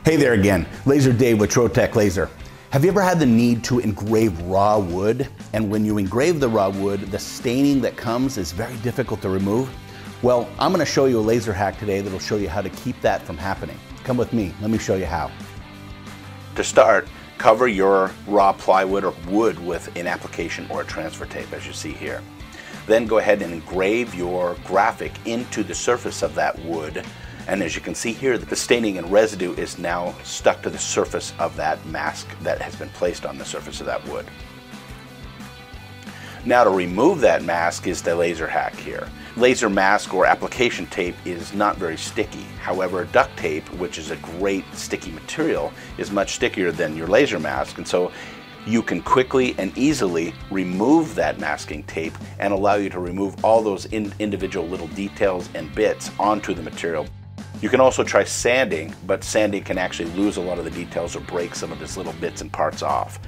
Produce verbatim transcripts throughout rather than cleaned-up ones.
Hey there again, Laser Dave with Trotec Laser. Have you ever had the need to engrave raw wood? And when you engrave the raw wood, the staining that comes is very difficult to remove? Well, I'm going to show you a laser hack today that will show you how to keep that from happening. Come with me, let me show you how. To start, cover your raw plywood or wood with an application or a transfer tape, as you see here. Then go ahead and engrave your graphic into the surface of that wood. And as you can see here, the staining and residue is now stuck to the surface of that mask that has been placed on the surface of that wood. Now to remove that mask is the laser hack here. Laser mask or application tape is not very sticky. However, duct tape, which is a great sticky material, is much stickier than your laser mask, and so you can quickly and easily remove that masking tape and allow you to remove all those in individual little details and bits onto the material. You can also try sanding, but sanding can actually lose a lot of the details or break some of these little bits and parts off.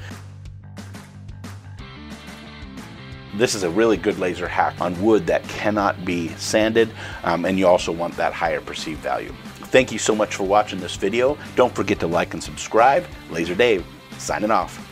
This is a really good laser hack on wood that cannot be sanded, um, and you also want that higher perceived value. Thank you so much for watching this video. Don't forget to like and subscribe. Laser Dave, signing off.